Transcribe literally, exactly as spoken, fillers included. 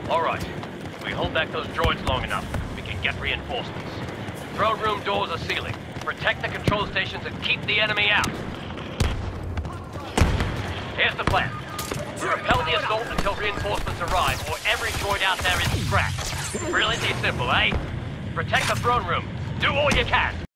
All right. If we hold back those droids long enough, we can get reinforcements. Throne room doors are sealing. Protect the control stations and keep the enemy out. Here's the plan. We repel the assault until reinforcements arrive, or every droid out there is scrapped. Brilliantly simple, eh? Protect the throne room. Do all you can.